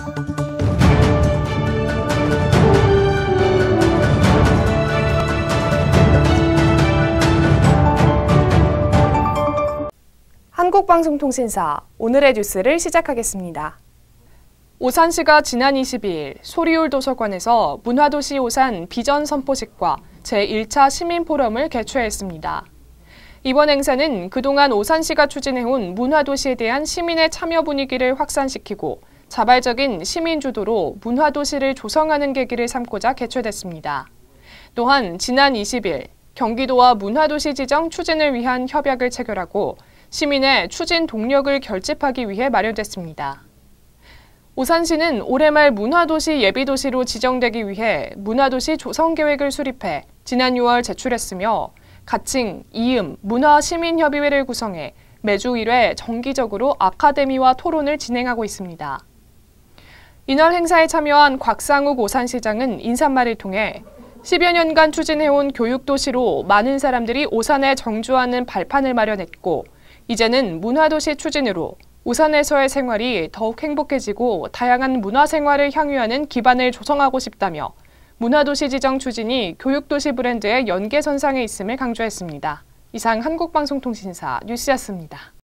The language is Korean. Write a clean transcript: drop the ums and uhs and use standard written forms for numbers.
한국방송통신사 오늘의 뉴스를 시작하겠습니다. 오산시가 지난 22일 소리울 도서관에서 문화도시 오산 비전 선포식과 제1차 시민포럼을 개최했습니다. 이번 행사는 그동안 오산시가 추진해온 문화도시에 대한 시민의 참여 분위기를 확산시키고 자발적인 시민주도로 문화도시를 조성하는 계기를 삼고자 개최됐습니다. 또한 지난 20일 경기도와 문화도시 지정 추진을 위한 협약을 체결하고 시민의 추진 동력을 결집하기 위해 마련됐습니다. 오산시는 올해 말 문화도시 예비도시로 지정되기 위해 문화도시 조성계획을 수립해 지난 6월 제출했으며 가칭, 이음, 문화시민협의회를 구성해 매주 1회 정기적으로 아카데미와 토론을 진행하고 있습니다. 이날 행사에 참여한 곽상욱 오산시장은 인사말을 통해 10여 년간 추진해온 교육도시로 많은 사람들이 오산에 정주하는 발판을 마련했고 이제는 문화도시 추진으로 오산에서의 생활이 더욱 행복해지고 다양한 문화생활을 향유하는 기반을 조성하고 싶다며 문화도시 지정 추진이 교육도시 브랜드의 연계선상에 있음을 강조했습니다. 이상 한국방송통신사 뉴스였습니다.